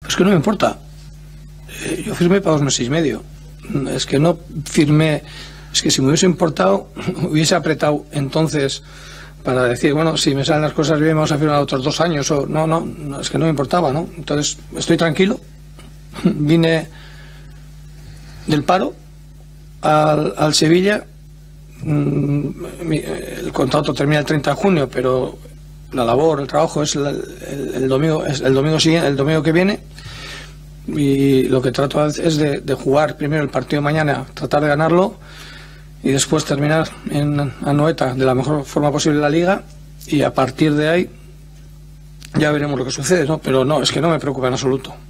Es que no me importa. Yo firmé para 2 meses y medio. Es que no firmé. Es que si me hubiese importado, hubiese apretado entonces para decir, bueno, si me salen las cosas bien, vamos a firmar otros 2 años. O no, es que no me importaba, ¿no? Entonces, estoy tranquilo. Vine del paro al Sevilla. El contrato termina el 30 de junio, pero la labor, el trabajo es el domingo siguiente, el domingo que viene, y lo que trato es de jugar primero el partido de mañana, tratar de ganarlo y después terminar en Anoeta de la mejor forma posible la liga, y a partir de ahí ya veremos lo que sucede, ¿no? Pero no, es que no me preocupa en absoluto.